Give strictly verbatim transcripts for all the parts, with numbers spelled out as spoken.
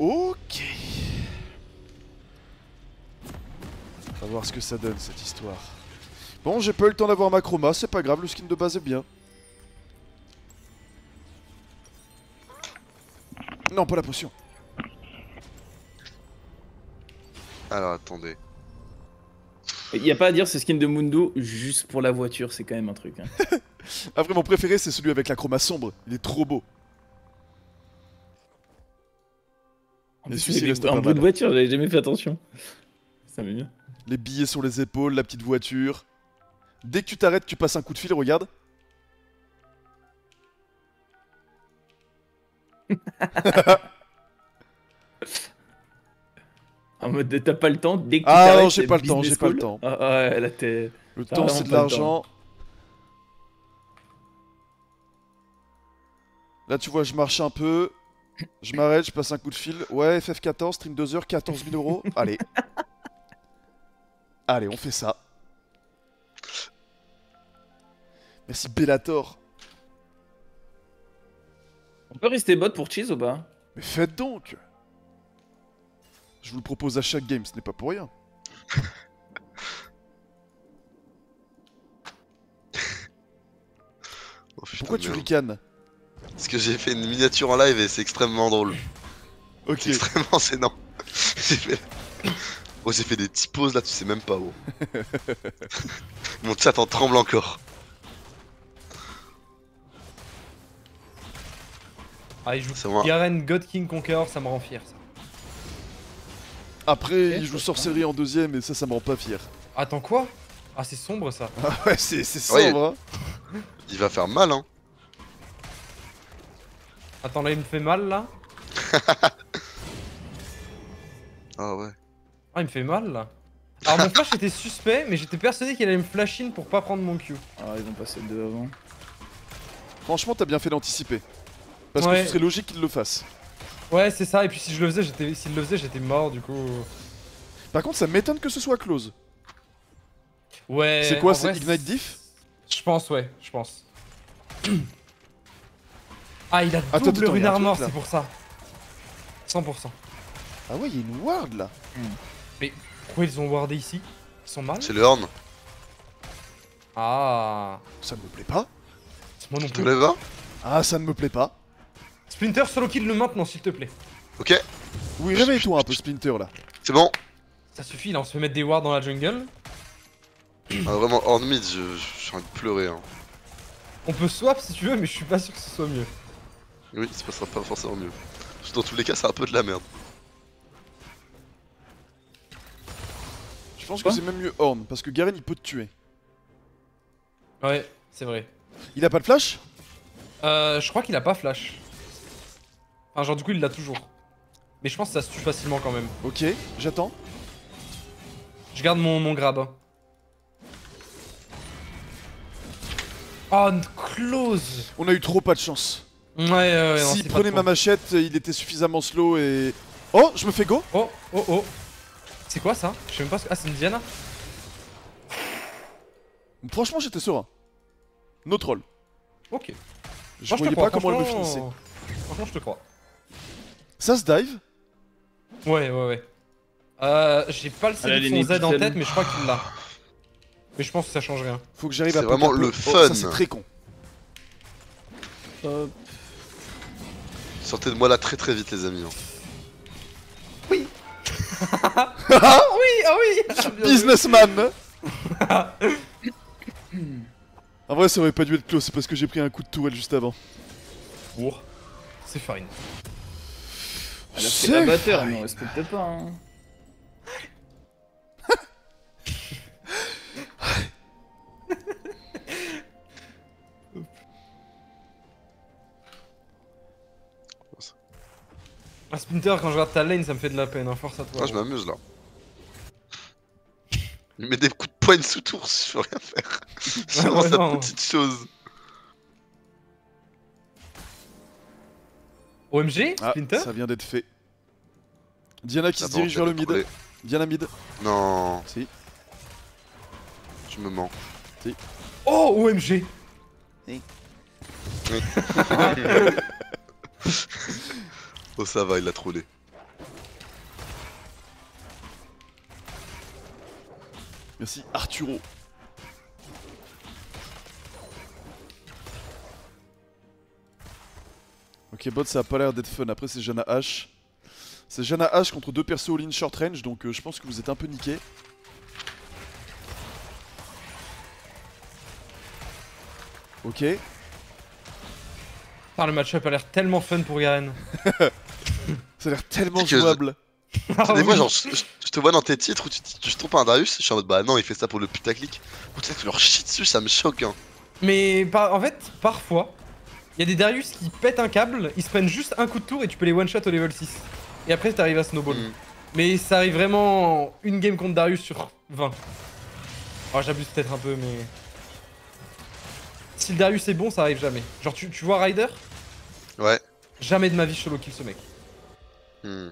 Ok. On va voir ce que ça donne cette histoire. Bon, j'ai pas eu le temps d'avoir ma chroma, c'est pas grave, le skin de base est bien. Non, pas la potion. Alors attendez. Il y a pas à dire ce skin de Mundo juste pour la voiture, c'est quand même un truc. Hein. Après, mon préféré, c'est celui avec la chroma sombre. Il est trop beau. Et celui-ci reste un bout de voiture, j'avais jamais fait attention. Ça m'est bien. Les billets sur les épaules, la petite voiture. Dès que tu t'arrêtes, tu passes un coup de fil, regarde. En mode t'as pas le temps, dès que tu Ah t'arrêtes. non, j'ai pas le temps, j'ai pas le temps. Ah ouais, là t'es. Le temps, c'est de l'argent. Là, tu vois, je marche un peu. Je m'arrête, je passe un coup de fil. Ouais, F F quatorze, stream deux heures, quatorze mille euros. Allez. Allez, on fait ça. Merci Bellator. On peut rester bot pour cheese ou pas? Mais faites donc. Je vous le propose à chaque game, ce n'est pas pour rien. Oh, putain, Pourquoi tu merde. ricanes? Parce que j'ai fait une miniature en live et c'est extrêmement drôle. Ok. C'est extrêmement sénant. J'ai fait... Oh, j'ai fait des petits pauses là, tu sais même pas, oh. Mon chat en tremble encore. Ah, il joue C'est moi. Garen God King Conqueror, ça me rend fier ça. Après, Ok, il joue sorcellerie en deuxième et ça, ça me rend pas fier. Attends quoi? Ah, c'est sombre ça. Ah ouais, c'est c'est Ouais. sombre, hein. Il va faire mal, hein. Attends, là il me fait mal là. Ah ouais. Ah, il me fait mal là. Alors mon flash était suspect, mais j'étais persuadé qu'il allait me flash in pour pas prendre mon Q. Ah, ils vont passer le deux avant. Franchement, t'as bien fait d'anticiper. Parce que Ouais. ce serait logique qu'il le fasse. Ouais, c'est ça, et puis si je le faisais, j'étais s'il le faisait, j'étais mort du coup. Par contre, ça m'étonne que ce soit close. Ouais. C'est quoi, en c'est vrai, Ignite Diff? Je pense, ouais, je pense. Ah, il a Attends, double attends, rune y a un armor, truc, là. c'est pour ça. cent pour cent. Ah ouais, il y a une ward là. Mais pourquoi ils ont wardé ici? Ils sont mal? C'est le horn. Ah. Ça ne me plaît pas. Moi non Tu te plus. lèves, hein? Ah, ça ne me plaît pas. Splinter, solo kill le maintenant, s'il te plaît. Ok, Oui, réveille-toi un peu, Splinter là. c'est bon. Ça suffit, là, on se fait mettre des wards dans la jungle. Ah, vraiment, horn mid, je- je- j'ai envie de pleurer, hein. On peut swap si tu veux, mais je suis pas sûr que ce soit mieux. Oui, ça passera pas forcément mieux. Parce que dans tous les cas, c'est un peu de la merde. Je pense que Quoi c'est même mieux Horn, parce que Garen il peut te tuer. Ouais, c'est vrai. Il a pas de flash? Euh, je crois qu'il a pas flash. Enfin, genre, du coup, il l'a toujours. Mais je pense que ça se tue facilement quand même. Ok, j'attends. Je garde mon, mon grab. hein. Oh, close! On a eu trop pas de chance. Ouais, ouais, ouais. non, S'il c'est pas prenait trop. ma machette, il était suffisamment slow et... Oh, je me fais go. Oh, oh, oh. C'est quoi ça? Je sais même pas ce que. Ah, c'est une Diana? Franchement, j'étais serein. No troll. Ok. Je Moi, te voyais crois, pas comment elle me franchement- finissait. Franchement, je te crois. Ça se dive? Ouais, ouais, ouais. Euh, j'ai pas le Elle a C de les son Z en pixels. tête, mais je crois qu'il l'a. Mais je pense que ça change rien. Faut que j'arrive C'est à poke vraiment un peu. le Oh, fun. ça c'est très con. Hop. Sortez de moi là très très vite, les amis. hein. Oui! Ah oui, ah oui! Bien joué. Businessman. En vrai, ça aurait pas dû être close, c'est parce que j'ai pris un coup de tourelle juste avant. Bourre. C'est fine. Elle a fait C'est la batteur, fine. elle me respecte pas. Hein. Ah, Splinter, quand je regarde ta lane, ça me fait de la peine, hein. Force à toi. Ah, je m'amuse là. Il met des coups de poing sous tour, je peux rien faire. C'est vraiment ouais, sa non. petite chose. O M G? Ah, Splinter? ça vient d'être fait. Diana qui se Attends, dirige vers le mid. contrôler. Diana mid. Non, Si. tu me mens. Oh, O M G! Oh, ça va, il a trollé. Merci Arturo. Ok, bot, ça a pas l'air d'être fun. Après, c'est Janna H. C'est Janna H contre deux persos all-in short range, donc euh, je pense que vous êtes un peu niqués. Ok. Putain, le match-up a l'air tellement fun pour Garen. Ça a l'air tellement C'est que- jouable. Ah Des fois, oui. genre, je, je- je te vois dans tes titres où tu, tu, tu trompes un Darius, je suis en mode bah non, il fait ça pour le putaclic. Putain, tu leur chies dessus, ça me choque. Hein. Mais par- en fait, parfois, il y a des Darius qui pètent un câble, ils se prennent juste un coup de tour et tu peux les one-shot au level six. Et après, t'arrives à snowball. Mm. Mais ça arrive vraiment une game contre Darius sur vingt. Oh, j'abuse peut-être un peu, mais. Si le Darius est bon, ça arrive jamais. Genre, tu, tu vois Ryder? Ouais. Jamais de ma vie je solo kill ce mec. Hmm.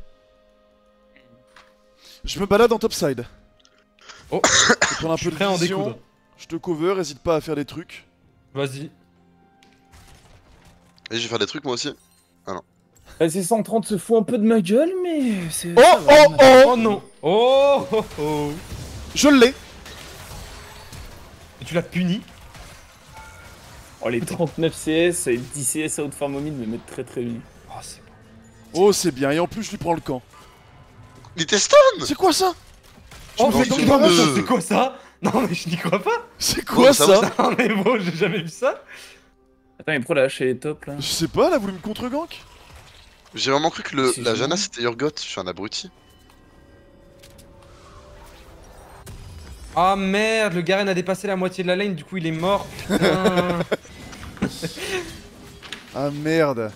Je me balade en topside. Oh. Je vais prendre un Je peu suis de prêt à en vision. découdre. Je te cover, hésite pas à faire des trucs. Vas-y. Et je vais faire des trucs moi aussi. Bah, c'est cent trente se fout un peu de ma gueule, mais c'est. Oh ça va. oh oh Oh non. Oh oh oh. Je l'ai. Et tu l'as puni. Oh, les trente-neuf C S et dix C S out farm mid me mettent très très bien. Oh, c'est bon. Oh, c'est bien. Et en plus, je lui prends le camp. Il était stun. C'est quoi ça? Oh, me mais fais donc, chier. vraiment, ça, Euh. c'est quoi ça? Non, mais je n'y crois pas. C'est quoi Oh, ça va, ça? Non, mais bro, j'ai jamais vu ça. Attends, mais pourquoi la hache elle est top là? Je sais pas, elle a voulu me contre-gank. J'ai vraiment cru que le, C'est la génial. Janna c'était Urgot, je suis un abruti. Ah merde, le Garen a dépassé la moitié de la lane, du coup il est mort. Putain. Ah merde.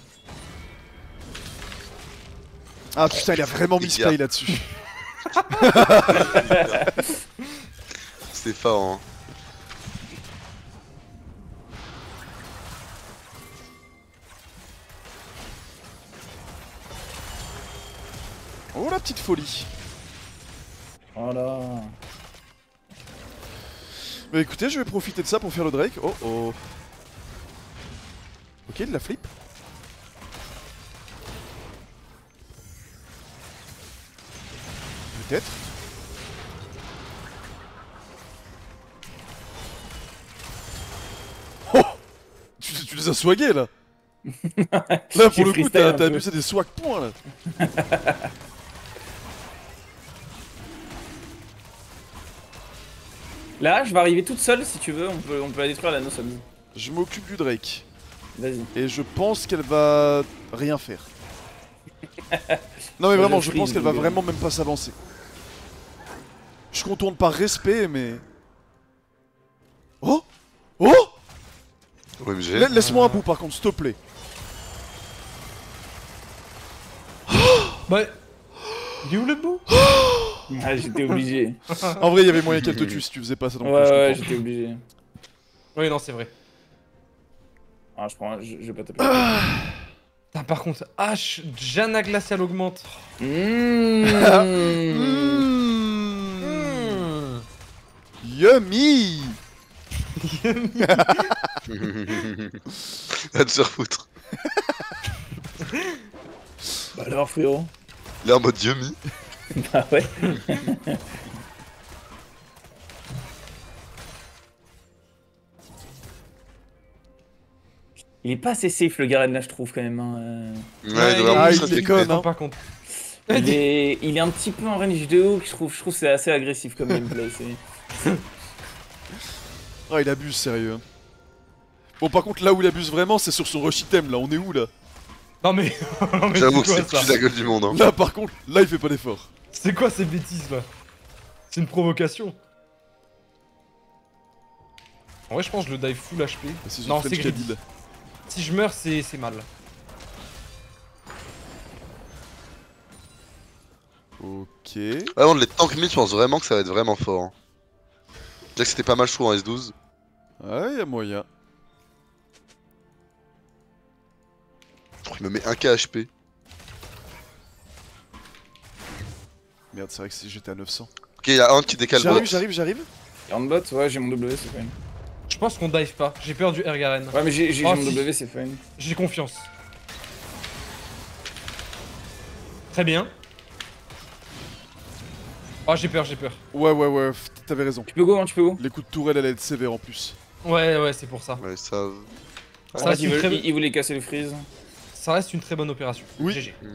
Ah putain, il a vraiment mis spray là-dessus. C'était fort, hein. Oh la petite folie. Voilà. Bah écoutez, je vais profiter de ça pour faire le Drake. Oh oh. Ok, il la flip. Peut-être. Oh, tu, tu les as swaggés là. Là pour J'ai le coup, freestyle t'as un t'as peu. abusé des swag points là. Là, je vais arriver toute seule si tu veux, on peut, on peut la détruire la no Sums. Je m'occupe du Drake. Vas-y. Et je pense qu'elle va rien faire. Non mais Moi, vraiment, je je freeze, pense qu'elle va donc, euh. vraiment même pas s'avancer. Je contourne par respect, mais... Oh Oh O M G. La- Laisse-moi un bout par contre, s'il te plaît. Bah. Il est où le bout? Ah, j'étais obligé. En vrai, il y avait moyen qu'elle te tue si tu faisais pas ça. Donc Ouais, je ouais, comprends. j'étais obligé. Oui, non, c'est vrai. Ah, je prends, je, je vais pas taper. Putain, par contre, H, Janna Glacial augmente. Mmh. Mmh. Hmm. Yummy. À te faire foutre. Bah alors, frérot. Il est en mode yummy. Bah ouais. Il est pas assez safe le Garen là, je trouve quand même. Hein. euh. Ouais, Ouais, il doit ah, vraiment il se déconne, respecter. hein. Par contre. Il est, il est un petit peu en range de hook, je trouve. Je trouve que c'est assez agressif comme gameplay. c'est- Ah, il abuse, sérieux. hein. Bon, par contre, là où il abuse vraiment, c'est sur son rush item, là. On est où, là? Non mais. non, mais J'avoue que c'est c'est quoi plus ça? la gueule du monde. Hein. Là, par contre, là, il fait pas d'effort. C'est quoi ces bêtises là? C'est une provocation. En vrai, je pense que je le dive full H P. C'est une Non, French c'est greedy. Cadil. Si je meurs, c'est c'est mal. Ok. Ouais, bon, les tank mid, je pense vraiment que ça va être vraiment fort. Hein. Déjà que c'était pas mal chaud en S douze. Ouais, y'a moyen. Oh, il me met un K H P. Merde, c'est vrai que si j'étais à neuf cents. Ok, il y a un qui décale bot. J'arrive, j'arrive, j'arrive. Handbot, ouais, j'ai mon W, c'est fine. Je pense qu'on dive pas. J'ai peur du R Garen. Ouais, mais j'ai j'ai Oh, mon si. W, c'est fine. J'ai confiance. Très bien. Oh, j'ai peur, j'ai peur. Ouais, ouais, ouais, f- t'avais raison. Tu peux go, hein, tu peux go. Les coups de tourelle allaient être sévères en plus. Ouais, ouais, c'est pour ça. Ouais, ça. Ça En reste, fait, il, une veut- très... il- il voulait casser le freeze. ça reste une très bonne opération. Oui. G G. Hmm.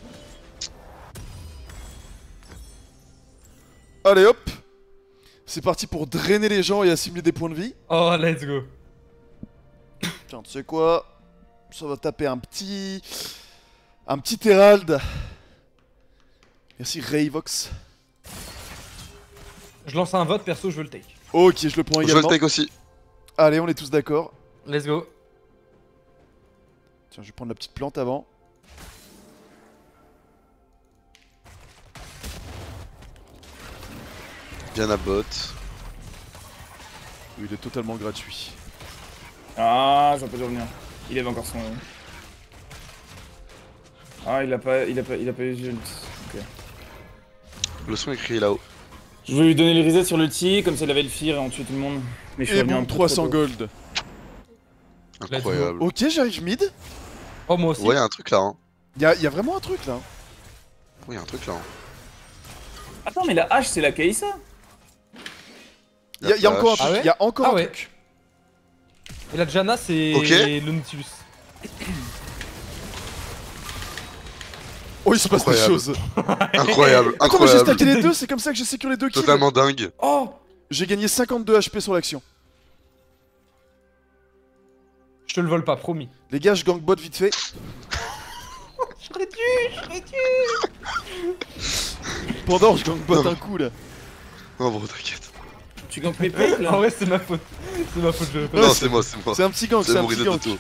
Allez hop. C'est parti pour drainer les gens et assimiler des points de vie. Oh, let's go. Tiens, tu sais quoi? Ça va taper un petit... Un petit Herald. Merci Rayvox. Je lance un vote, perso, je veux le take. Ok, je le prends Je veux le également. take aussi. Allez, on est tous d'accord. Let's go. Tiens, je vais prendre la petite plante avant. Bien à bot. Oui, il est totalement gratuit. Ah, j'en peux revenir. Il avait encore son. Ah, il a pas, il a pas, il a pas eu ult. Ok. Le son écrit là-haut. Je voulais lui donner le reset sur le T, comme ça il avait le fear et on tuait tout le monde. Mais je suis Et revenu un bon, peu trois trop cents tôt. gold. Incroyable. Ok, j'arrive mid. Oh, moi aussi. Ouais, y'a un truc là. Hein. Y'a y a vraiment un truc là. Oui, y'a un truc là. Hein. Attends, mais la hache c'est la Kaisa. Y'a y a encore un flash. truc. Ah ouais y a encore Ah un ouais. truc. Et la Janna, c'est Ok. le Nautilus. Oh, il se passe des Incroyable. choses. Incroyable, Attends, mais j'ai incroyable. stacké les deux, c'est comme ça que j'ai sécurisé les deux kills. Totalement dingue. Oh, J'ai gagné cinquante-deux H P sur l'action. je te le vole pas, promis. Les gars, je gank bot vite fait. Je serais dû, je serais dû. Pendant, je gank bot un coup là. Non, bro, t'inquiète. Tu gampes mes plates En là. vrai, c'est ma faute. C'est ma faute, je le fais. Non, c'est moi, c'est moi. C'est un petit gank, C'est c'est un mon petit reset de gank. tout.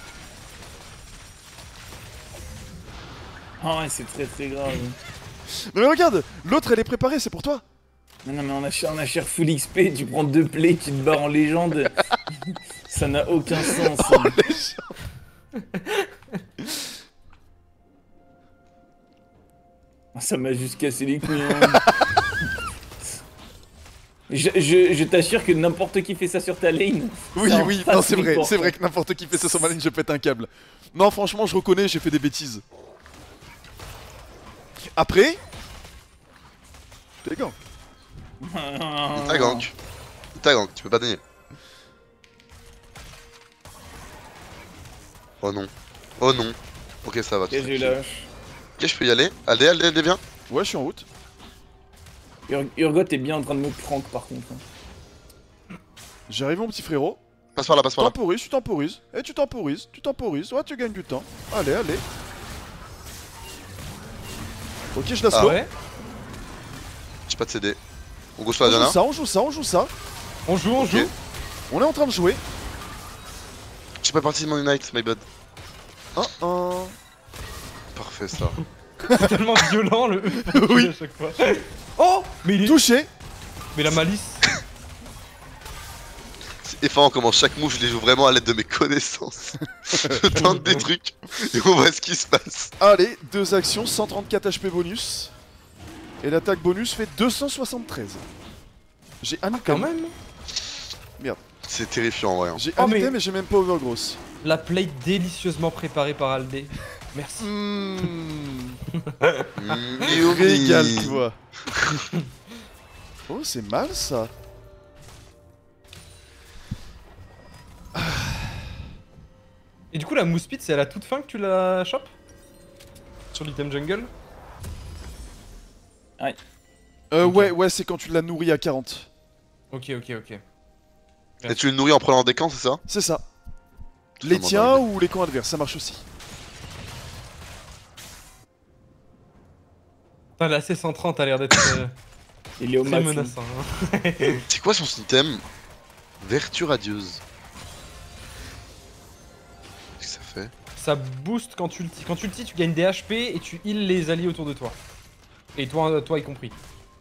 Ah ouais, c'est très très grave. Non mais regarde, l'autre elle est préparée, c'est pour toi. Non, non, mais on a, cher- on a cher full X P, tu prends deux plays, tu te barres en légende. Ça n'a aucun sens. Ah, ça m'a juste cassé les couilles. hein. je je, je t'assure que n'importe qui fait ça sur ta lane. Oui, ça en oui, passe non, c'est les vrai, portes. c'est vrai que n'importe qui fait ça sur ma ligne, je pète un câble. Non, franchement, je reconnais, j'ai fait des bêtises. Après, t'es gank. Il t'a gank. Il t'a gank, tu peux pas gagner. Oh non. Oh non. Ok, ça va. Ok, j'ai eu la hache. Ok, je peux y aller. Allez, allez, allez bien. Ouais, je suis en route. Ur- Urgot est bien en train de me prank par contre. J'arrive mon petit frérot. Passe par là, passe par là. Temporise, tu temporises. Et tu temporises, tu temporises. Ouais, tu gagnes du temps. Allez, allez. Ok, je la Ah slow. Ouais. J'ai pas de C D. On go sur On la joue Diana. ça, on joue ça, on joue ça. On joue, on Ok. joue. On est en train de jouer. J'ai pas parti de mon Unite, my bad. Un, un. Parfait ça. C'est tellement violent le Oui. à chaque fois. Oh, mais il est... Touché. Oh. Mais la malice. C'est effarant comment chaque move je les joue vraiment à l'aide de mes connaissances. Je tente des trucs et on voit ce qui se passe. Allez, deux actions, cent trente-quatre H P bonus. Et l'attaque bonus fait deux cent soixante-treize. J'ai un Quand item. même. C'est terrifiant en vrai. hein. J'ai Oh, un mais- item et j'ai même pas overgross. La plate délicieusement préparée par Aldé. Merci. Mmh. Mm, Yumi. Régale-toi. Oh, c'est mal ça. Et du coup, la mousse pit, c'est à la toute fin que tu la chopes sur l'item jungle. Euh, Ok. ouais, ouais, c'est quand tu l'as nourri à quarante. Ok, ok, ok. Et tu le nourris en prenant des camps, c'est ça? C'est ça. Les Totalement tiens dingue. ou les camps adverses, ça marche aussi. Putain, la C cent trente a l'air d'être euh, Il est au très max. menaçant. hein. C'est quoi son item? Vertu radieuse. Qu'est-ce que ça fait? Ça booste quand tu ulti. Quand tu ulti, tu gagnes des H P et tu heal les alliés autour de toi. Et toi, toi y compris.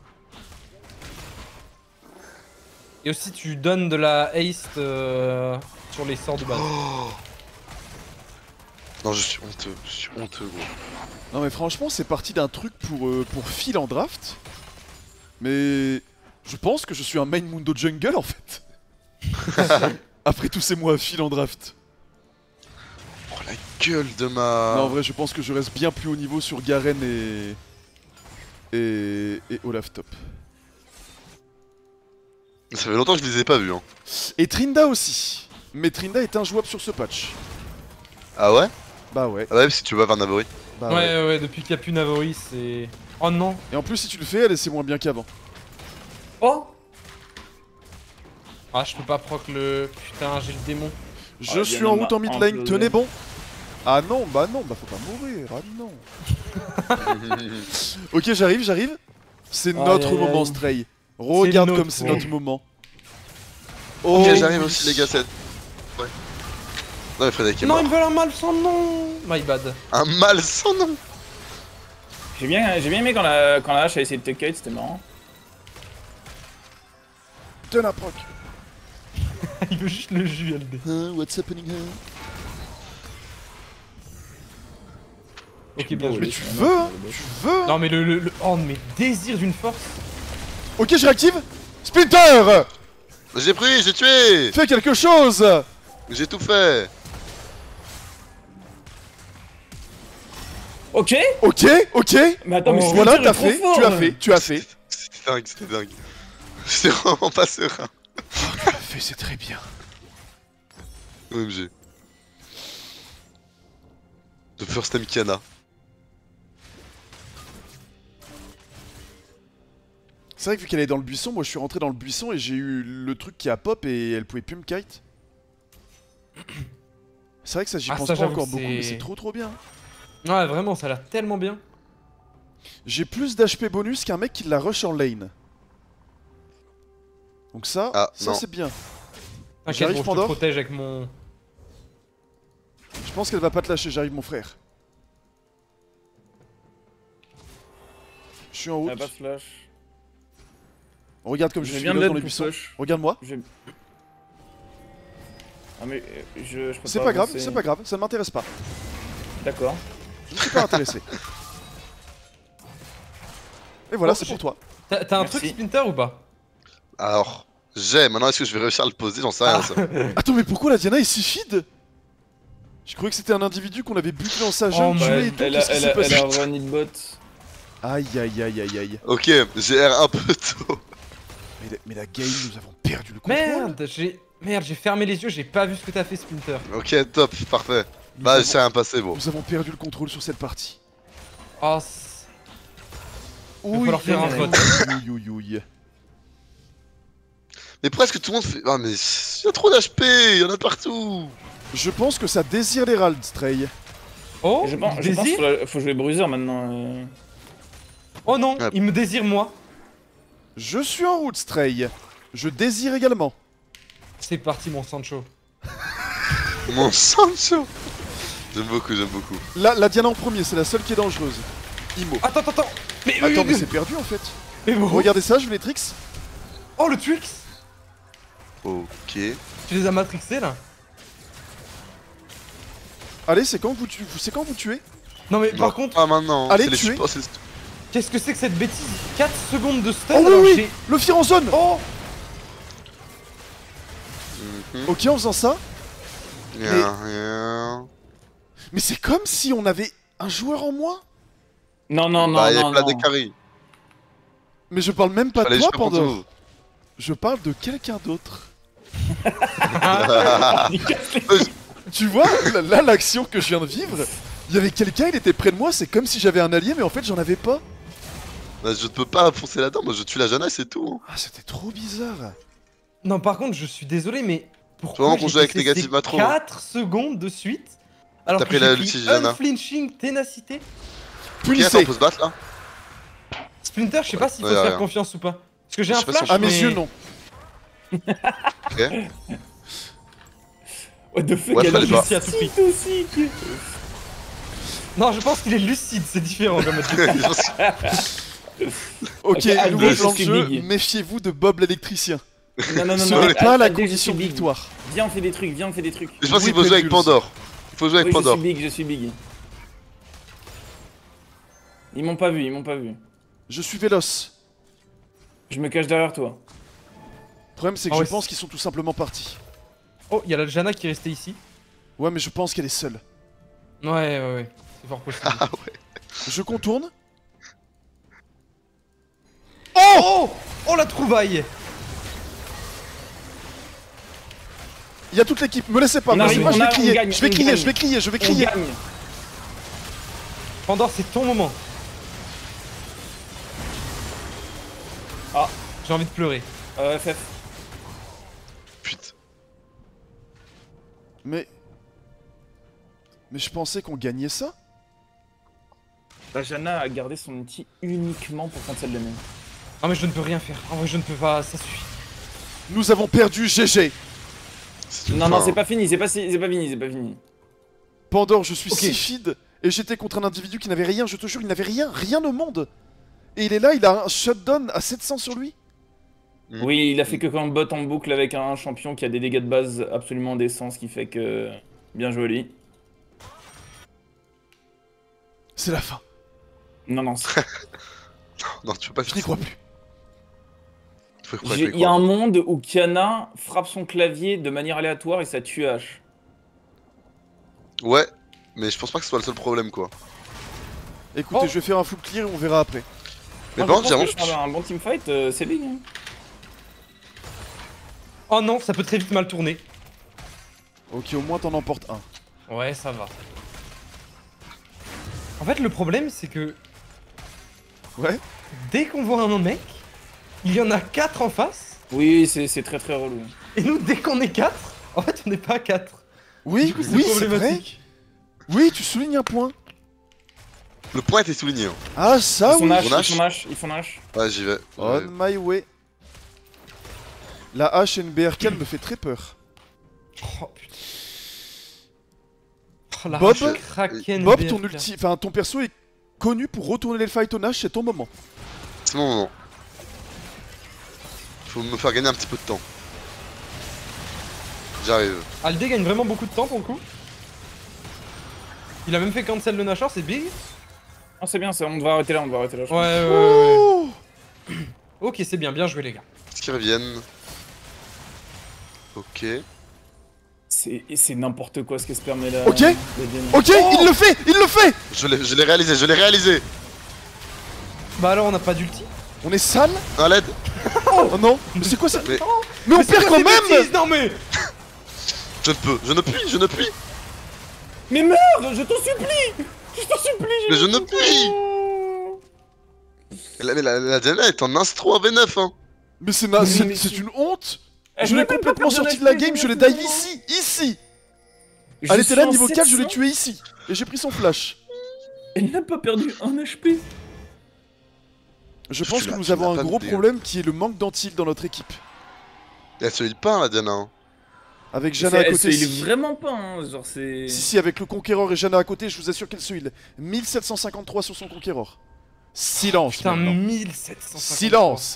Et aussi, tu donnes de la haste euh, sur les sorts de base. Oh non, je suis honteux, je suis honteux, gros. Non mais franchement, c'est parti d'un truc pour, euh, pour Phil en draft. Mais je pense que je suis un main Mundo jungle en fait. Après tous ces mois à Phil en draft. Oh la gueule de ma... Non, en vrai, je pense que je reste bien plus haut niveau sur Garen et. et. et Olaf Top. Ça fait longtemps que je les ai pas vus. Hein. Et Trinda aussi. Mais Trinda est injouable sur ce patch. Ah ouais? Bah ouais. Ah ouais, si tu veux avoir Navori. Bah ouais, ouais. ouais, ouais, depuis qu'il n'y a plus Navori, c'est. Oh non. Et en plus, si tu le fais, elle c'est moins bien qu'avant. Oh Ah, je peux pas proc le. Putain, j'ai le démon. Je Ah, suis bien en ma- route en mid lane, implosé. tenez bon. Ah non, bah non, bah faut pas mourir, ah non. Ok, j'arrive, j'arrive. C'est Aïe, notre aïe, moment, aïe. Stray. Regarde notre comme c'est moment. notre moment. Ok, Oh, j'arrive oui. aussi, les gars, c'est. Ouais. Non, mais Frédéric est Non, mort. ils me veulent un mal sans nom. My bad. Un mal sans nom. J'ai bien, j'ai bien aimé quand la, quand la hache a essayé de te cut, c'était marrant. De la proc. Il veut juste le jus, L D. Huh, what's happening here? Ok, bien Oh, joué. Mais oui. tu Ah, veux, non, hein c'est le Tu veux, hein Non, mais le, le, le- Oh, mais désir d'une force. Ok, je réactive. Splinter, J'ai pris, j'ai tué. fais quelque chose. J'ai tout fait. Ok. Ok, ok. Mais attends, mais Oh, Splinter Voilà, est t'as trop fait, fort, tu as hein. fait, tu as fait. C'était dingue, c'était dingue. J'étais vraiment pas serein. Tu as fait, c'est très bien. O M G. The first time Kiana. C'est vrai que vu qu'elle est dans le buisson, moi je suis rentré dans le buisson et j'ai eu le truc qui a pop et elle pouvait plus me kite. C'est vrai que ça j'y Ah, pense ça, pas j'avoue encore que beaucoup, mais c'est- c'est trop trop bien. Ouais, vraiment, ça a l'air tellement bien. J'ai plus d'H P bonus qu'un mec qui la rush en lane. Donc ça, Ah, ça non. c'est bien. T'inquiète, J'arrive, bon, je te Pandore. protège avec mon. Je pense qu'elle va pas te lâcher, j'arrive mon frère. Je suis en Ah, route. pas de flash. Regarde comme je J'ai suis bien là de dans l'aide les pour buissons. flash. Regarde-moi. Je... Ah mais euh, je, je peux C'est pas pas grave, avancer. c'est pas grave, ça ne m'intéresse pas. D'accord. Je ne suis pas intéressé. Et voilà, Oh, c'est j'ai- pour toi. T'as t'as un Merci. truc Splinter ou pas? Alors, j'ai. Maintenant, est-ce que je vais réussir à le poser? J'en sais rien, Ah. ça. Attends, mais pourquoi la Diana est si feed? Je croyais que c'était un individu qu'on avait buté dans sa jungle, Oh, tué Ouais, et tout, elle, a, qu'est-ce qui elle, s'est a, elle passé? a run it bot. Aïe aïe aïe aïe aïe. Ok, j'ai R un peu tôt. Mais la, mais la game, nous avons perdu le contrôle. Merde, j'ai. Merde, j'ai fermé les yeux, j'ai pas vu ce que t'as fait, Splinter. Ok, top, parfait. Nous Bah, avons- c'est rien passé, bon. Nous avons perdu le contrôle sur cette partie. Oh, c'est- Ouh, falloir faire un vote. Ouille, ouille, ouille. Mais presque tout le monde fait. Ah, mais il y a trop d'H P, il y en a partout. Je pense que ça désire l'Herald, Stray. Oh, Je pense, il je pense désire qu'il faut, faut jouer bruiser maintenant. euh. Oh non, Ouais. il me désire moi. Je suis en route, Stray. Je désire également. C'est parti, mon Sancho. Mon Sancho. J'aime beaucoup, j'aime beaucoup. La, la Diana en premier, c'est la seule qui est dangereuse. Imo. Attends, attends, attends. Mais, Attends, mais c'est perdu en fait. mais bon. Regardez ça, je vais les tricks. Oh, le Twix. Ok. Tu les as matrixés là? Allez, c'est quand vous, tu... c'est quand vous tuez? Non, mais Non, par contre, pas maintenant. Allez, c'est les tuez. supports, c'est les- qu'est-ce que c'est que cette bêtise? quatre secondes de stun Oh oui, alors oui, j'ai- le Fear en zone. Oh. Mhm. Ok, en faisant ça. Rien, rien. Mais c'est comme si on avait un joueur en moins. Non, non, non, Bah, il y a non, plein non. de carry. Mais je parle même pas Fallait de toi, jouer pour Pandore. tout. Je parle de quelqu'un d'autre. Ah, Tu vois, là, là, l'action que je viens de vivre, il y avait quelqu'un, il était près de moi, c'est comme si j'avais un allié, mais en fait j'en avais pas. Bah, je peux pas foncer là-dedans, moi je tue la Jana et c'est tout. hein. Ah, c'était trop bizarre. Non, par contre, je suis désolé, mais pourquoi vraiment qu'on j'ai joue avec testé négative ces macro. quatre secondes de suite alors T'as que pris j'ai la pris ulti, Jana. unflinching ténacité. Ok, Punissez. attends, on peut se battre là. Splinter, je sais pas s'il faut Ouais, se ouais, faire ouais. confiance ou pas. Parce que j'ai Je un sais pas si flash, on À mes mais- yeux, non. Ok. What the fuck, Ouais, elle a fallait du pas. à tout prix. site aussi. qui- Non, je pense qu'il est lucide, c'est différent comme Ok, Ok, à nouveau gauche, plan je de suis jeu, big. méfiez-vous de Bob l'électricien. Non, non, non, Ce non. n'est à- pas à la gauche, je condition suis de big. victoire. Viens, on fait des trucs, viens, on fait des trucs. Je pense Oui, qu'il faut jouer avec Pendulous. Pandore. Il faut jouer avec Oui, je Pandore. suis big, je suis big. Ils m'ont pas vu, ils m'ont pas vu. Je suis Véloce. Je me cache derrière toi. Le problème, c'est que Ah je ouais, pense c'est- qu'ils sont tout simplement partis. Oh, il y a la Jana qui est restée ici. Ouais, mais je pense qu'elle est seule. Ouais, ouais, ouais. C'est fort possible. Ah ouais. Je contourne. Oh Oh, la trouvaille. Il y a toute l'équipe, me laissez pas, On me laissez arrive, pas, on je vais a- on crier, gagne, je vais on crier, gagne. je vais crier, je vais On crier. gagne. Pandore, c'est ton moment. Ah. J'ai envie de pleurer. Euh, F F. Putain. Mais... Mais je pensais qu'on gagnait ça. La Janna a gardé son outil uniquement pour cancel le main. Non mais je ne peux rien faire. En vrai, je ne peux pas, ça suffit. Nous avons perdu G G. C'est une Non, non, fin, c'est hein. pas fini, c'est pas, si- c'est pas fini, c'est pas fini. Pandore, je suis Ok. si feed et j'étais contre un individu qui n'avait rien, je te jure, il n'avait rien, rien au monde. Et il est là, il a un shutdown à sept cents sur lui. Mm. Oui, il a fait que quand bot en boucle avec un champion qui a des dégâts de base absolument décents, ce qui fait que... Bien joli. C'est la fin. Non, non, c'est- Non, tu peux pas Je faire n'y ça. crois plus. Tu peux croire, J'ai- tu peux il y a un croire. monde où Kiana frappe son clavier de manière aléatoire et ça tue H. Ouais, mais je pense pas que ce soit le seul problème quoi. Écoutez, Oh. je vais faire un full clear et on verra après. Mais Moi, par je contre, pense j'ai que je fais un bon teamfight, euh, c'est big. Hein. Oh non, ça peut très vite mal tourner. Ok, au moins t'en emportes un. Ouais, ça va. En fait, le problème, c'est que Ouais. dès qu'on voit un mec, il y en a quatre en face. Oui, c'est c'est très très relou. Et nous, dès qu'on est quatre, en fait, on n'est pas quatre. Oui, Du coup, oui, c'est vrai. problématique. Oui, tu soulignes un point. Le point était souligné. Hein. Ah, ça ils font oui. Nash, On ils Nash. font Nash, ils font Nash. Ouais, j'y vais. j'y On vais. my way. La H N B R K me fait très peur. Oh putain. Oh, la Bob, rage Kraken Bob, B R K. ton ulti, enfin ton perso est connu pour retourner les fights au Nash, c'est ton moment. C'est mon moment. Faut me faire gagner un petit peu de temps. J'arrive. Aldé gagne vraiment beaucoup de temps pour le coup. Il a même fait cancel le Nashor, c'est big. Oh, c'est bien, ça, on devrait arrêter là, on devrait arrêter là. je Ouais, pense. ouais, ouais, Oh ouais. Ok, c'est bien, bien joué les gars. Est-ce qu'ils reviennent? Ok. C'est c'est n'importe quoi ce qu'espère mais là. Ok. la Diana. Ok, il le fait, il le fait. Je l'ai je l'ai réalisé, je l'ai réalisé. Bah alors on n'a pas d'ulti. On est sale. Un L E D. Oh non, mais c'est quoi ça? Mais Mais on Mais c'est perd quoi quand ces même. bêtises Non mais je ne peux, je ne puis, je ne puis. Mais meurs, je t'en supplie. Je t'en supplie. Mais je ne puis. La, la, la Diana est en instro à V neuf hein. Mais c'est na- Mais- c'est mais- c'est une honte. Elle Je l'ai m'a même pas complètement perdu un sorti de la H P, game, je l'ai j'ai dive ici, ici. Elle était là niveau quatre, je l'ai tué ici. Et j'ai pris son flash. Elle n'a pas perdu un H P. Je Tu pense que l'as- nous tu avons l'as un pas gros noté. problème qui est le manque d'antil dans notre équipe. Et elle se heal pas hein, la Diana hein. Avec Jana à Elle côté. se heal Si. vraiment pas, hein. Genre c'est. si, si, avec le Conqueror et Jana à côté, je vous assure qu'elle se heal. mille sept cent cinquante-trois sur son Conqueror. Silence. putain maintenant. mille sept cent cinquante. Silence.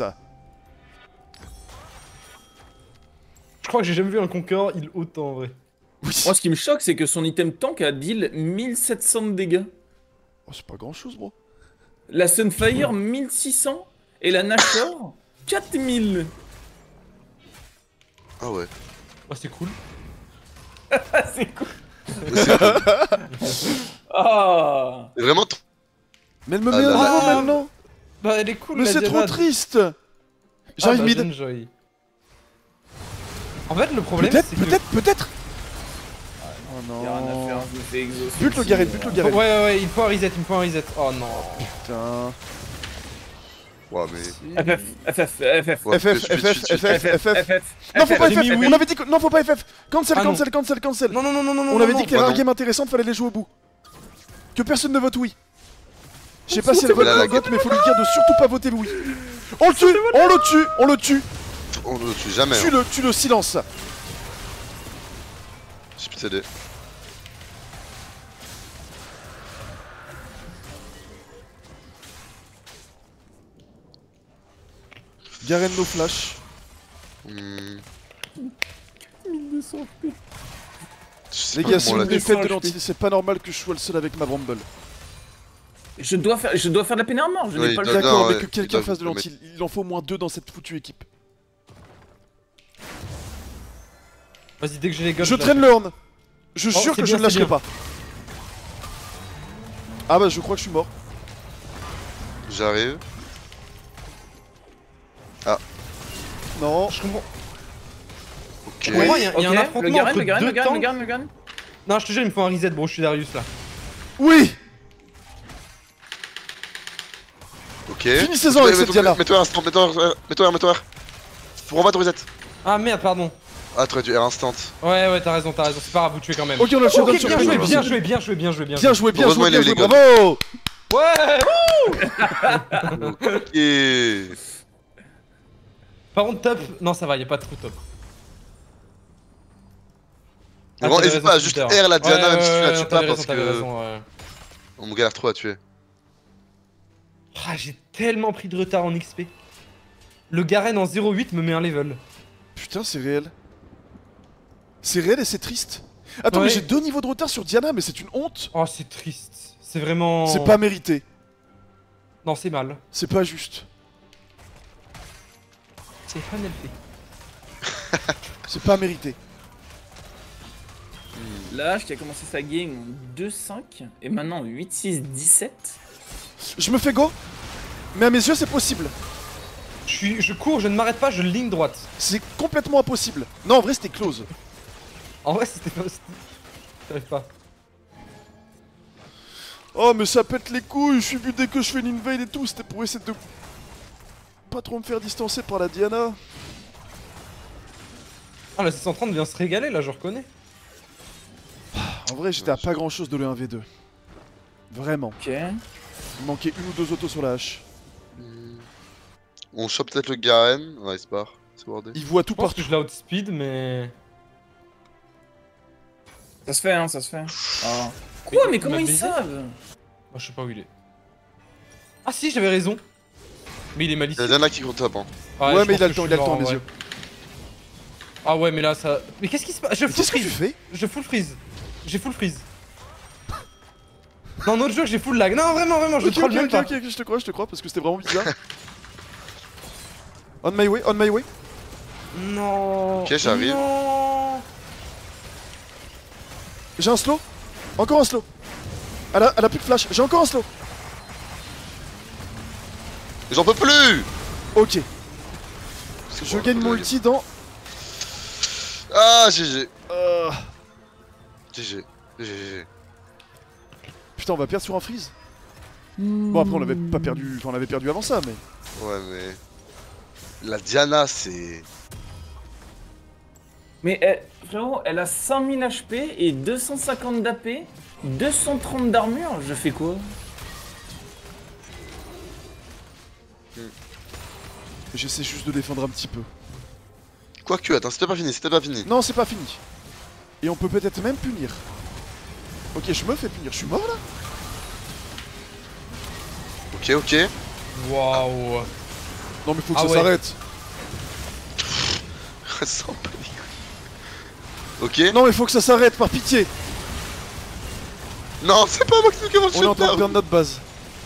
Je crois que j'ai jamais vu un Conqueror il autant en vrai. Oui. Moi, ce qui me choque, c'est que son item tank a deal mille sept cents de dégâts. Oh, c'est pas grand chose, bro. La Sunfire, mille six cents. Et la Nashor, quatre mille. Ah ouais. Ah c'est cool. Ah, c'est cool. Mais c'est cool. Ah. Et vraiment, t- Mais elle me Ah met là un là. niveau maintenant. Bah elle est cool Mais la c'est Diana. trop triste. Ah, J'arrive bah, mid. j'enjoy. En fait le problème Peut-être, c'est que... peut-être, peut-être. Oh Y'a rien à faire, non. je me fais exaucer. Bute le aussi, Gareth, bute le euh. Gareth. Ouais ouais ouais, il faut un reset, il me faut un reset. Oh non. Putain. ouais mais. F F, F F, F F. Ouais, F F, je suis- F je F, suis- je suis- F F, F F F. F. Non, faut pas J'ai F mis F. oui. On avait dit que non, faut pas F F. Cancel, Ah non. cancel, cancel, cancel. Non non non non non On avait non, dit que les Moi rares non. games intéressantes, fallait les jouer au bout. Que personne ne vote oui. Je sais pas s'en si elle fout, vote la la lag. gote, mais faut lui dire de surtout pas voter oui. On le tue, on le tue, on le tue. On le tue jamais. Tue Hein. le, tue le silence. J'ai plus de C D. Garen no flash. Hmm. mille deux cents H P. Je sais Les pas gars, comment si on vous l'a me fait. défaites de H P. l'anti, c'est pas normal que je sois le seul avec ma Bramble. Je dois faire, je dois faire de la peine à mort, je Oui, n'ai pas le Non, temps. D'accord, non, mais ouais, que ils quelqu'un doivent fasse de le l'anti. Il en faut au moins deux dans cette foutue équipe. Vas-y dès que j'ai les guns. Je traîne le horn. Je Oh, jure c'est que je bien, ne lâcherai c'est bien. pas. Ah bah je crois que je suis mort. J'arrive. Non. Je comprends. Ok. Je comprends, il y a, il y a un Ok, affrontement le Garen, entre le Garen, deux le Garen, tanks. le Garen, le Garen. Non, je te jure, il me faut un reset, bro, je suis Darius là. Oui. Ok. Finissez-en avec cette Mets-toi Diana. mets-toi un instant, mets-toi un- mets-toi un, mets-toi un. Renvoie ton reset. Ah merde, pardon. Ah, t'aurais dû R instant. Ouais, ouais, t'as raison, t'as raison, c'est pas grave, vous tuez quand même. Ok, on a le shutdown Ok, sur bien le joué, jeu. bien joué, bien joué, bien joué, bien Bien joué. joué, bien Heureusement, joué, il a bien eu joué, les bravo. Ouais. Et. Par contre, top. Non, ça va, y a pas de trou top. Ah, Vraiment, t'avais n'hésite raison, pas à juste Splinter. R la Diana, Ouais, même si tu ouais, la ouais, tues pas, t'avais parce raison, t'avais que. raison, ouais. On me galère trop à tuer. Ah, j'ai tellement pris de retard en X P. Le Garen en zéro huit me met un level. Putain, c'est réel. C'est réel et c'est triste. Attends, Ouais. mais j'ai deux niveaux de retard sur Diana, mais c'est une honte. Oh, c'est triste. C'est vraiment. C'est pas mérité. Non, c'est mal. C'est pas juste. C'est unhealthy. C'est pas mérité. Là, qui a commencé sa game en deux cinq et maintenant huit six dix-sept. Je me fais go, mais à mes yeux, c'est possible. Je suis, je cours, je ne m'arrête pas, je ligne droite. C'est complètement impossible. Non, en vrai, c'était close. En vrai, c'était pas. J'arrive pas. Oh, mais ça pète les couilles. Je suis vu dès que je fais une invade et tout. C'était pour essayer de pas trop me faire distancer par la Diana. Ah, la six cent trente vient se régaler là, je reconnais. En vrai, j'étais à pas grand chose de le un v deux. Vraiment. Ok. Il manquait une ou deux autos sur la hache. On chope peut-être le Garen. Ouais, il se barre. C'est wardé. Il voit tout Je pense partout. que je l'ai outspeed, mais. Ça se fait, hein, ça se fait. Ah. Quoi, mais il comment m'a ils baisé savent? Oh, je sais pas où il est. Ah, si, j'avais raison. Mais il est C'est la malicieux. Diana qui compte top, hein. Ouais, je mais il pense a que le temps, je il a le suis temps à mort, mes ouais. yeux. Ah ouais, mais là, ça. Mais qu'est-ce qui se passe? Je Mais full qu'est-ce que tu freeze. fais? Je full freeze. J'ai full freeze. Non, notre jeu, j'ai full lag. Non, vraiment, vraiment, je Ok, troll ok, même ok, pas. ok, ok, je te crois, je te crois, parce que c'était vraiment bizarre. On my way, on my way. Non. Ok, j'arrive. Non. J'ai un slow. Encore un slow. Elle a, elle a plus de flash. J'ai encore un slow. J'en peux plus. Ok. C'est Je bon, gagne mon faut ulti dans. Ah, G G. Euh, G G. G G. Putain, on va perdre sur un freeze. Bon, après, on l'avait pas perdu. Enfin, on l'avait perdu avant ça, mais. Ouais, mais. La Diana, c'est. Mais elle, frérot, elle a cinq mille H P et deux cent cinquante d'A P, deux cent trente d'armure. Je fais quoi? J'essaie juste de défendre un petit peu. Quoique, attends, c'était pas fini, c'était pas fini. Non, c'est pas fini. Et on peut peut-être même punir. Ok, je me fais punir. Je suis mort là? Ok, ok. Waouh. Non, mais faut que Ah ça ouais. s'arrête. Sans panique. Ok. Non, mais faut que ça s'arrête, par pitié. Non, c'est pas moi qui commence On est en train de perdre notre base.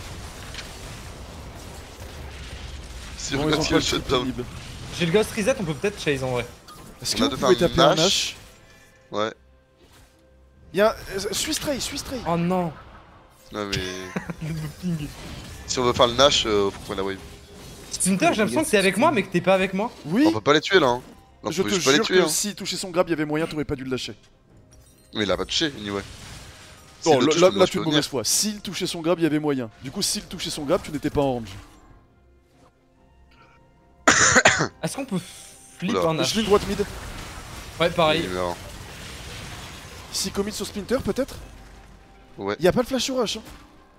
Si Bon, on ils ont continue pas le le truc shutdown. pénible. J'ai le ghost reset, on peut peut-être chase en vrai. Est-ce On que a vous deux pouvez faire taper un Nash. H? Ouais. Y'a. Euh, suis stray, suis stray. Oh non. Non, mais. Le ping. Si on veut faire le Nash, euh, faut qu'on la wave. Splinter, j'ai l'impression que t'es avec moi, mais que t'es pas avec moi. Oui, On peut pas les tuer là. Hein. Non, je faut- te peux pas les jure tuer. que Hein. s'il touchait son grab, il y avait moyen, t'aurais pas dû le lâcher. Mais il a pas touché, anyway. Non, S'il le là, touche, là, moi, là, je tu es peux de mauvaise venir. foi. S'il touchait son grab, il y avait moyen. Du coup, s'il touchait son grab, tu n'étais pas en range. Est-ce qu'on peut flip Oula. un Je H? ligne droite mid. Ouais, pareil. Il meurt. Si commit sur Splinter, peut-être? Ouais. Il y a pas le flash sur H. Hein.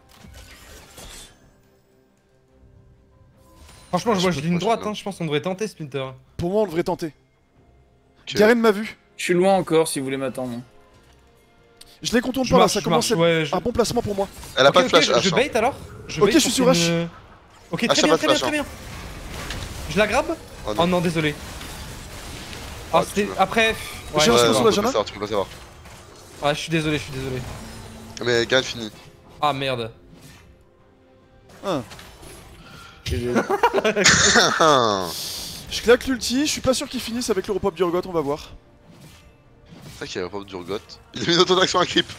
Franchement, je Je vois, peux je ligne pas, droite, je peux hein. Je pense qu'on devrait tenter Splinter. Pour moi, on devrait tenter. Ok. Garen m'a vu. Je suis loin encore si vous voulez m'attendre. Je les contourne Je pas là, marche, ça je commence marche, à être ouais. Je... un bon placement pour moi. Elle a Ok, pas de ok, flash je, H. je hein. bait alors je Ok, bait je suis pour sur qu'une, H. euh, Ok, H, très ça bien, va très de bien, flash, très bien. Je la grabe? Oh Oh non. non, désolé. Ah, Ah, tu c'était. peux. Après. Ouais, J'ai un ouais, slow non, sur tu la peux Jana. pas savoir, tu peux pas savoir. ouais, je suis désolé, je suis désolé. Mais Garen fini. Ah merde. Hein. Ah, Je claque l'ulti, je suis pas sûr qu'il finisse avec le repop d'Urgot, on va voir. c'est vrai qu'il y a pas de Urgot. Il a mis une auto-action à creep.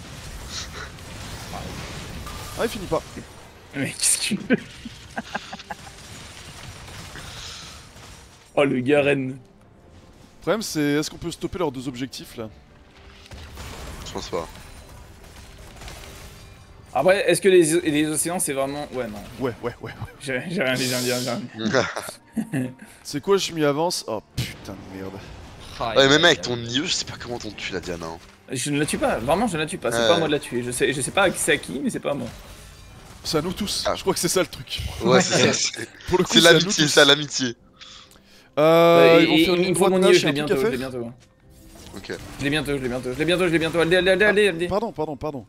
Ah, il finit pas. Mais qu'est-ce qu'il fait? Oh le Garen. problème c'est, est-ce qu'on peut stopper leurs deux objectifs là? Je pense pas. Après, est-ce que les, les océans c'est vraiment. Ouais, non. Ouais, ouais, ouais, ouais. J'ai j'ai rien dit, j'ai rien dit, j'ai rien dit. C'est quoi, je m'y avance? Oh putain de merde. Ah, Ouais, il- même avec ton I E, je sais pas comment on tue la Diana. Hein. Je ne la tue pas, vraiment je ne la tue pas, c'est Ouais. pas à moi de la tuer. Je sais, je sais pas c'est à qui, mais c'est pas à moi. C'est à nous tous, Ah. je crois que c'est ça le truc. Ouais, c'est ça. C'est Pour le coup, c'est c'est à nous l'amitié, tous. c'est à l'amitié. Euh, Euh, ils vont et- faire et- une il me faut droite mon I E, nage, je un l'ai truc à bientôt, je l'ai faire. bientôt. Ok. Je l'ai bientôt, je l'ai bientôt, je l'ai bientôt, je l'ai bientôt. Allez, allez, allez, allez, allez. Pardon, pardon, pardon.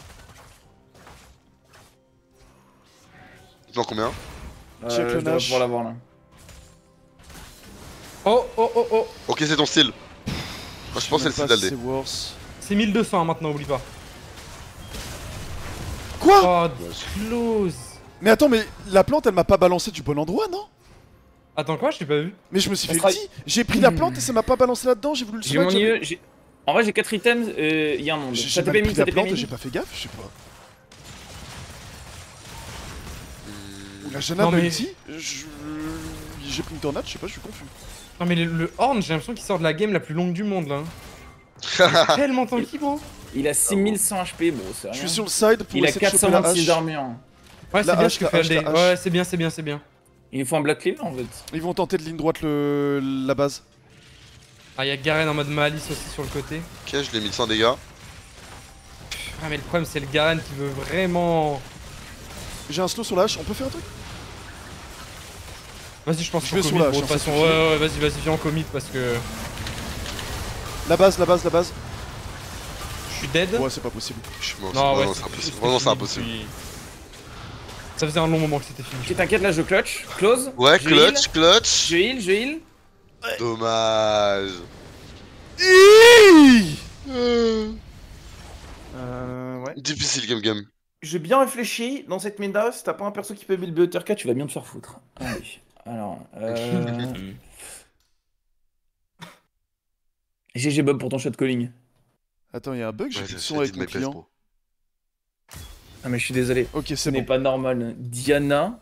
Tu prends combien? Euh, check le je dois nage. pouvoir l'avoir là. Oh, oh, oh, oh. Ok, c'est ton style. Moi, je pense que c'est le style C'est d'Aldé. worse. C'est mille deux cents hein, maintenant, oublie pas. Quoi? Oh, close. Mais attends, mais la plante elle m'a pas balancé du bon endroit, non? Attends, quoi? Je t'ai pas vu. Mais je me suis Ça fait sera- ulti, j'ai pris la plante et ça m'a pas balancé là-dedans, j'ai voulu le J'ai mon swag, I j'avais- E, j'ai. En vrai, j'ai quatre items, euh, il y a un monde. J'ai Ça mal t'est pas pris mis, la ça t'est pas plante et mis. j'ai pas fait gaffe, je sais pas. Hmm. Ou la Jana Non, m'a mais- ulti, je... j'ai pris une tornade, je sais pas, je suis confus. Non, mais le, le Horn, j'ai l'impression qu'il sort de la game la plus longue du monde là. hein. Tellement tanky, bro. Il a six mille cent H P, bro, c'est Je rien. suis sur le side pour Il a essayer de choper la quatre cent vingt-six hache. d'armure. Ouais, c'est La bien hache, ce que la fait hache, L D. la hache. Ouais, c'est bien, c'est bien, c'est bien. Il nous faut un Black Cleave en fait. Ils vont tenter de ligne droite le... la base. Ah, y'a Garen en mode Malice aussi sur le côté. Ok, je l'ai mis sans dégâts. Ah, mais le problème, c'est le Garen qui veut vraiment. J'ai un slow sur la hache, on peut faire un truc? Vas-y, je pense Je qu'on vais commit, sur la bro, de toute hache, hein, façon. ça Ouais, suffit. ouais, vas-y, vas-y, viens en commit parce que La base, la base, la base. je suis dead. Ouais, c'est pas possible. Je suis mort. Non, Non, ouais, non, c'est impossible. Vraiment, c'est impossible. Ça faisait un long moment que c'était fini. Ok, t'inquiète, là je clutch. Close. Ouais, Je clutch, heal, clutch. Je heal, je heal. Dommage. Iiii Euh, ouais. Difficile game game. J'ai bien réfléchi dans cette meta, si t'as pas un perso qui peut build B O T R K, tu vas bien te faire foutre. Allez. Alors, euh... G G Bob pour ton shot calling. Attends, y'a un bug, j'ai Ouais, plus de j'ai son dit avec de mon mes places, client. bro. Ah mais je suis désolé. Ok, Ce c'est n'est bon. pas normal. Diana.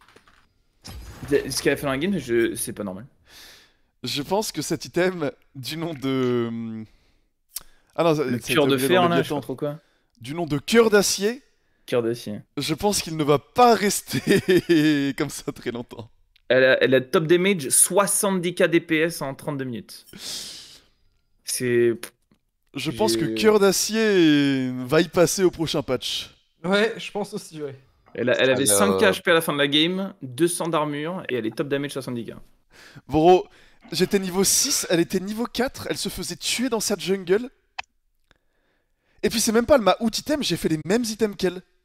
Ce qu'elle a fait dans la game, je... c'est pas normal. Je pense que cet item du nom de... hum, Ah non, ça- Le ça a cœur été de oublié fer dans là, le je sais pas Léviathan. trop quoi. Du nom de cœur d'acier, Cœur d'acier. je pense qu'il ne va pas rester comme ça très longtemps. Elle a, elle a top damage soixante-dix K D P S en trente-deux minutes. C'est. Je pense que J'ai- cœur d'acier va y passer au prochain patch. Ouais, je pense aussi, ouais. Elle, a- elle avait Alors- cinq K H P à la fin de la game, deux cents d'armure et elle est top damage soixante-dix K. Bro, j'étais niveau six, elle était niveau quatre, elle se faisait tuer dans sa jungle. Et puis c'est même pas, elle m'a out item, j'ai fait les mêmes items qu'elle.